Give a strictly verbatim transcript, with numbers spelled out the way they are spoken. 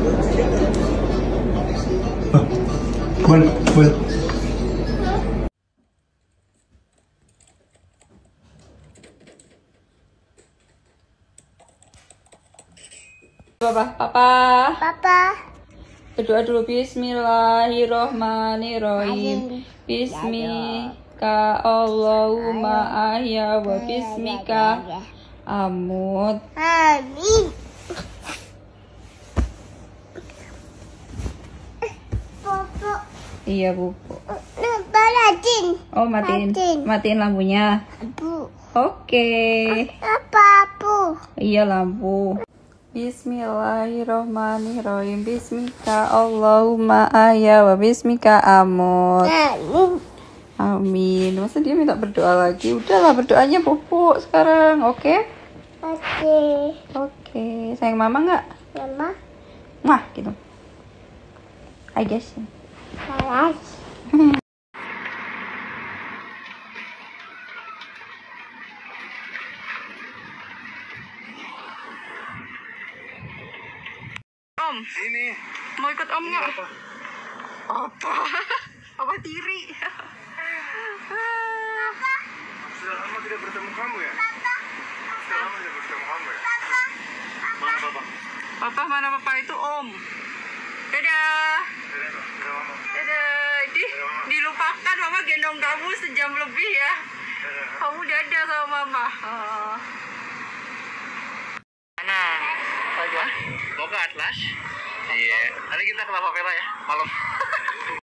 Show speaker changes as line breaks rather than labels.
Bun, bun.
Papa, papa.
Papa.
Berdoa dulu. Bismillahirrohmanirrohim. Bismika Allahumma ahya wa bismika amut.
Amin. Papa.
Iya, Bu.
Matiin.
Oh, matiin.
Matiin.
Matiin lampunya.
Bu.
Oke.
Apa, Bu?
Iya, lampu. Bismillahirrohmanirrohim. Bismika Allahumma ahya wa bismika amut.
Amin.
Amin. Masa dia minta berdoa lagi? Udahlah, berdoanya pupuk sekarang, oke?
Oke.
Oke. Sayang mama nggak?
Mama.
Wah, gitu. I guess.
Salah.
Om,
Ini.
mau ikut Om nggak?
Apa?
Apa? Apa tiri?
Sudah lama tidak bertemu kamu ya? Sudah lama tidak bertemu kamu ya? Mana papa?
Papa mana papa itu Om? Dadah.
Sudah sudah lama.
Dadah. Di, dilupakan mama gendong kamu sejam lebih ya. Kamu dadah sama mama. Oh. Mana? Saja.
Mau ke Atlas? Iya. Nanti kita ke Lava Vela ya, malam.